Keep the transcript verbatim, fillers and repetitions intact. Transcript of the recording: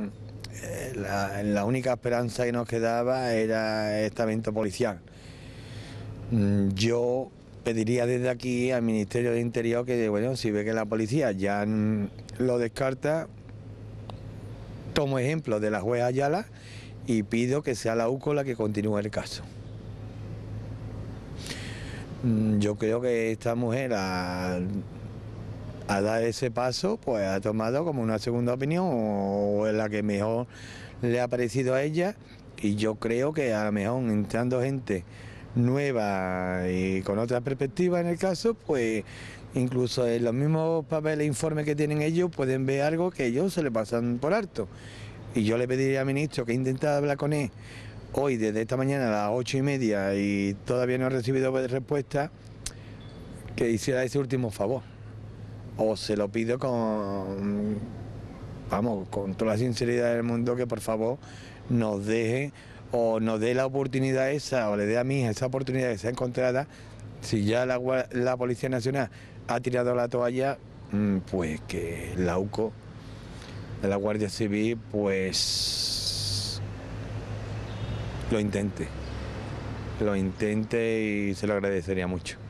Eh, La, la única esperanza que nos quedaba era el estamento policial. Mm, Yo pediría desde aquí al Ministerio de Interior que, bueno, si ve que la policía ya mm, lo descarta, tomo ejemplo de la jueza Ayala y pido que sea la U C O la que continúe el caso. Mm, Yo creo que esta mujer al, al dar ese paso, pues ha tomado como una segunda opinión o es la que mejor le ha parecido a ella, y yo creo que a lo mejor entrando gente nueva y con otra perspectiva en el caso, pues incluso en los mismos papeles e informes que tienen ellos pueden ver algo que ellos se le pasan por alto. Y yo le pediría al ministro, que he intentado hablar con él hoy desde esta mañana a las ocho y media y todavía no he recibido respuesta, que hiciera ese último favor. O se lo pido con, vamos, con toda la sinceridad del mundo, que por favor nos deje o nos dé la oportunidad esa, o le dé a mi hija esa oportunidad que sea encontrada. Si ya la, gua- la Policía Nacional ha tirado la toalla, mm, pues que la U C O, la Guardia Civil, pues lo intente, lo intente y se lo agradecería mucho.